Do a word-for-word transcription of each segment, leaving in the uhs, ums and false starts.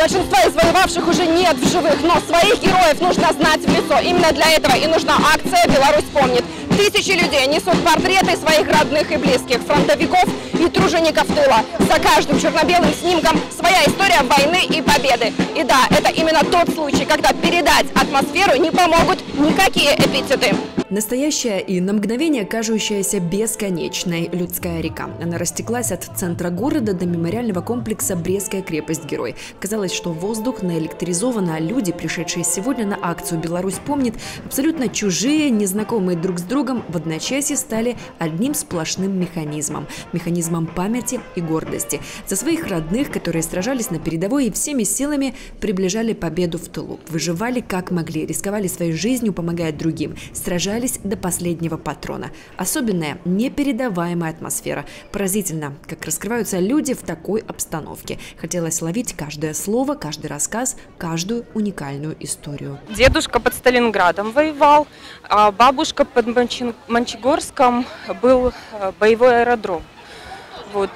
Большинства из воевавших уже нет в живых, но своих героев нужно знать в лицо. Именно для этого и нужна акция «Беларусь помнит». Тысячи людей несут портреты своих родных и близких, фронтовиков и тружеников тыла. За каждым черно-белым снимком своя история войны и победы. И да, это именно тот случай, когда передать атмосферу не помогут никакие эпитеты. Настоящая и на мгновение кажущаяся бесконечной людская река. Она растеклась от центра города до мемориального комплекса «Брестская крепость-герой». Казалось, что воздух наэлектризован, а люди, пришедшие сегодня на акцию «Беларусь помнит», абсолютно чужие, незнакомые друг с другом, в одночасье стали одним сплошным механизмом. Механизмом памяти и гордости. За своих родных, которые сражались на передовой и всеми силами приближали победу в тылу. Выживали как могли, рисковали своей жизнью, помогая другим. Сражались до последнего патрона. Особенная, непередаваемая атмосфера. Поразительно, как раскрываются люди в такой обстановке. Хотелось ловить каждое слово, каждый рассказ, каждую уникальную историю. Дедушка под Сталинградом воевал, а бабушка под Мончегорском был боевой аэродром. Вот.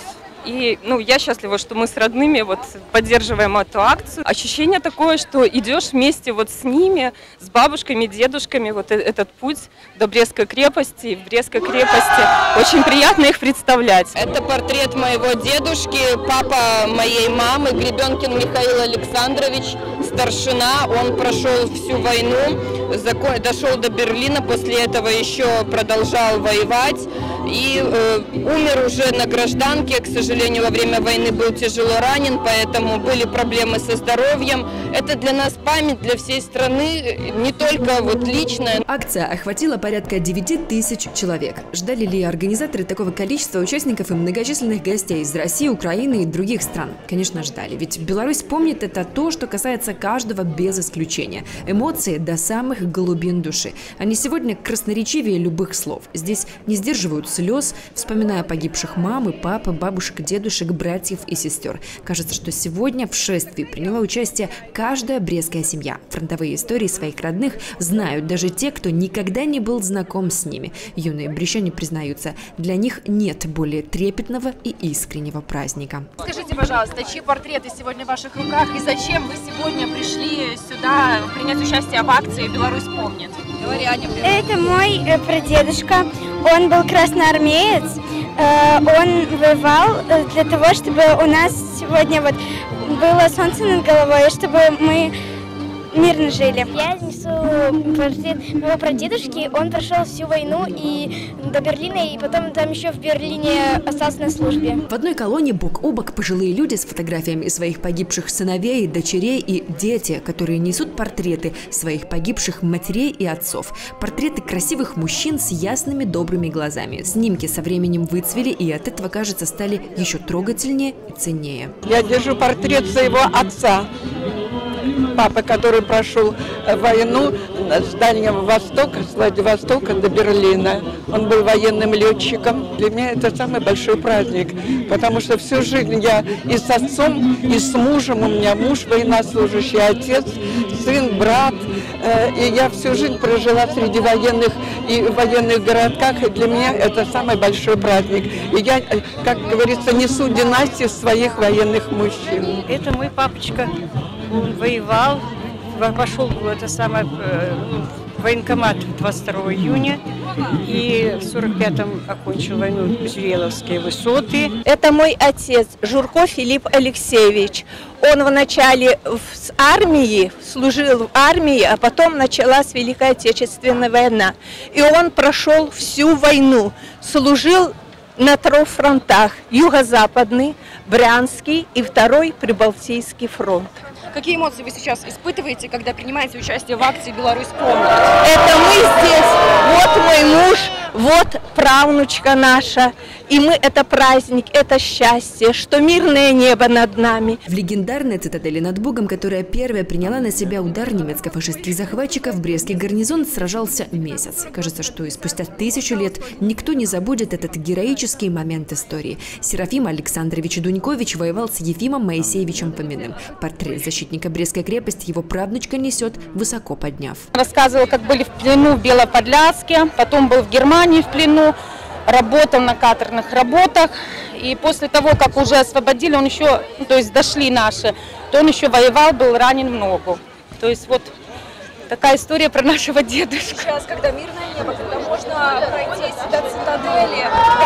И ну, я счастлива, что мы с родными вот поддерживаем эту акцию. Ощущение такое, что идешь вместе вот с ними, с бабушками, дедушками, вот этот путь до Брестской крепости. И в Брестской крепости очень приятно их представлять. Это портрет моего дедушки, папа моей мамы, Гребенкин Михаил Александрович, старшина. Он прошел всю войну, дошел до Берлина, после этого еще продолжал воевать и э, умер уже на гражданке, к сожалению, во время войны был тяжело ранен, поэтому были проблемы со здоровьем. Это для нас память, для всей страны, не только вот личная. Акция охватила порядка девяти тысяч человек. Ждали ли организаторы такого количества участников и многочисленных гостей из России, Украины и других стран? Конечно, ждали, ведь Беларусь помнит — это то, что касается каждого без исключения. Эмоции до самых глубин души. Они сегодня красноречивее любых слов. Здесь не сдерживают слез, вспоминая погибших мам и пап, бабушек, дедушек, братьев и сестер. Кажется, что сегодня в шествии приняла участие каждая брестская семья. Фронтовые истории своих родных знают даже те, кто никогда не был знаком с ними. Юные брестчане признаются, для них нет более трепетного и искреннего праздника. Скажите, пожалуйста, чьи портреты сегодня в ваших руках и зачем вы сегодня пришли сюда принять участие в акции «Беларусь помнит»? Это мой э, прадедушка. Он был красноармеец. Э, он воевал для того, чтобы у нас сегодня вот было солнце над головой, чтобы мы мирно жили. Я несу портрет моего прадедушки. Он прошел всю войну и до Берлина, и потом там еще в Берлине остался на службе. В одной колонне бок о бок пожилые люди с фотографиями своих погибших сыновей, дочерей и дети, которые несут портреты своих погибших матерей и отцов. Портреты красивых мужчин с ясными добрыми глазами. Снимки со временем выцвели и от этого, кажется, стали еще трогательнее и ценнее. Я держу портрет своего отца. Папа, который прошел войну с Дальнего Востока, с Владивостока до Берлина. Он был военным летчиком. Для меня это самый большой праздник, потому что всю жизнь я и с отцом, и с мужем, у меня муж военнослужащий, отец, сын, брат. И я всю жизнь прожила среди военных и в военных городках, и для меня это самый большой праздник. И я, как говорится, несу династию своих военных мужчин. Это мой папочка. Он воевал, пошел в это самое в военкомат двадцать второго июня и в сорок пятом окончил войну Зюеловские высоты. Это мой отец Журко Филипп Алексеевич. Он вначале с армии, служил в армии, а потом началась Великая Отечественная война. И он прошел всю войну, служил на трех фронтах: Юго-Западный, Брянский и второй Прибалтийский фронт. Какие эмоции вы сейчас испытываете, когда принимаете участие в акции «Беларусь помнит»? Это мы здесь, вот мой муж, вот правнучка наша. И мы, это праздник, это счастье, что мирное небо над нами. В легендарной цитадели над Богом, которая первая приняла на себя удар немецко-фашистских захватчиков, брестский гарнизон сражался месяц. Кажется, что и спустя тысячу лет никто не забудет этот героический момент истории. Серафим Александрович Дунькович воевал с Ефимом Моисеевичем Фоминым. Портрет защитника Брестской крепости его правнучка несет, высоко подняв. Рассказывал, как были в плену в Белоподляске, потом был в Германии в плену. работал на каторных работах. И после того, как уже освободили, он еще, ну, то есть дошли наши, то он еще воевал, был ранен в ногу. То есть вот такая история про нашего дедушку. Сейчас, когда мирное небо, когда можно пройти до цитадели,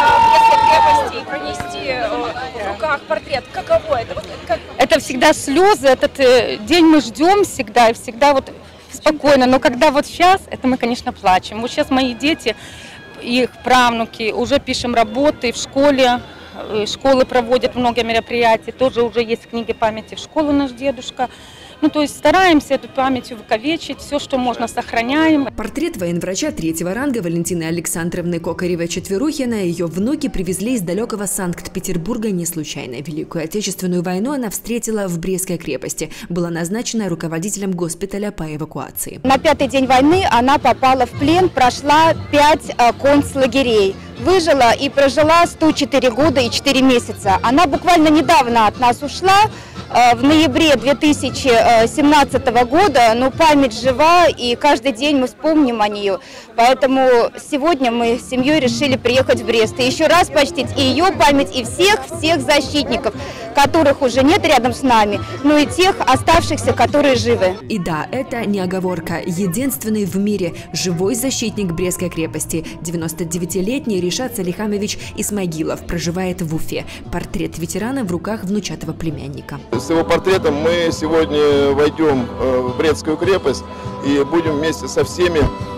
до Брестской крепости и пронести э, в руках портрет, каково это? Вот, как... Это всегда слезы, этот э, день мы ждем всегда, и всегда вот спокойно. Но когда вот сейчас, это мы, конечно, плачем. Вот сейчас мои дети, их правнуки, уже пишем работы в школе, школы проводят много мероприятий, тоже уже есть книги памяти в школу наш дедушка. Ну, то есть стараемся эту память увековечить, все, что можно, сохраняем. Портрет военврача третьего ранга Валентины Александровны Кокаревой-Четверухиной ее внуки привезли из далекого Санкт-Петербурга не случайно. Великую Отечественную войну она встретила в Брестской крепости. Была назначена руководителем госпиталя по эвакуации. На пятый день войны она попала в плен, прошла пять концлагерей. Выжила и прожила сто четыре года и четыре месяца. Она буквально недавно от нас ушла, в ноябре две тысячи семнадцатого года, но память жива, и каждый день мы вспомним о нее. Поэтому сегодня мы с семьей решили приехать в Брест и еще раз почтить и ее память, и всех-всех защитников, которых уже нет рядом с нами, но и тех оставшихся, которые живы. И да, это не оговорка. Единственный в мире живой защитник Брестской крепости, девяностодевятилетний Ришат Салихамович Исмагилов, проживает в Уфе. Портрет ветерана в руках внучатого племянника. С его портретом мы сегодня войдем в Брестскую крепость и будем вместе со всеми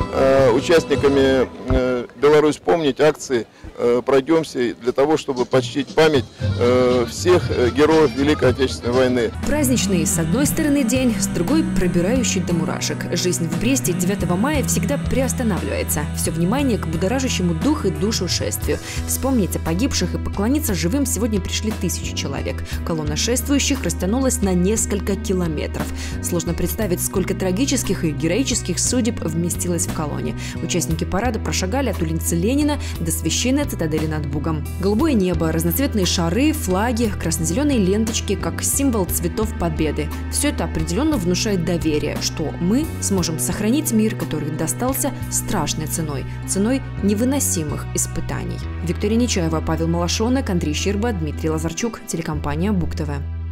участниками «Беларусь помнить» акции пройдемся для того, чтобы почтить память всех героев Великой Отечественной войны. Праздничный с одной стороны день, с другой пробирающий до мурашек. Жизнь в Бресте девятого мая всегда приостанавливается. Все внимание к будоражащему дух и душу шествию. Вспомнить о погибших и поклониться живым сегодня пришли тысячи человек. Колонна шествующих растянулась на несколько километров. Сложно представить, сколько трагических и героических судеб вместилось в колонне. Участники парада прошагали от улицы Ленина до священной цитадели над Бугом. Голубое небо, разноцветные шары, флаги, красно-зеленые ленточки как символ цветов победы. Все это определенно внушает доверие, что мы сможем сохранить мир, который достался страшной ценой, ценой невыносимых испытаний. Виктория Нечаева, Павел Малашонок, Андрей Щерба, Дмитрий Лазарчук, телекомпания Буг ТВ.